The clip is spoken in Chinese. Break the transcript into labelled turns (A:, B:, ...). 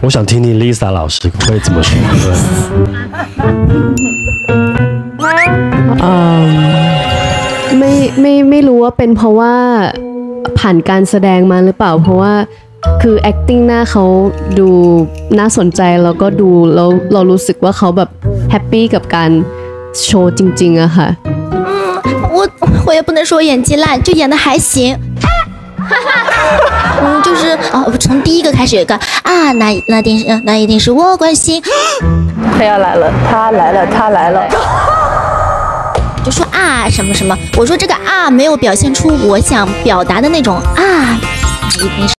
A: 我想听听 Lisa 老师会怎么说。
B: ไม่รู้ว่าเป็นเพราะว่าผ่านการแสดงมาหรือเปล่าเพราะว่าคือ acting หน้าเขาดูน่าสนใจแล้วก็ดูแล้วเรารู้สึกว่าเขาแบบแฮปปี้กับการโชว์จริงๆอะค่ะ
C: 我也不能说演技烂，就演的还行。就是从第一个开始有一个啊，那一定是我关心。
D: 他要来了，他来了，他来了。
C: 就说啊什么什么，我说这个啊没有表现出我想表达的那种啊，一定是。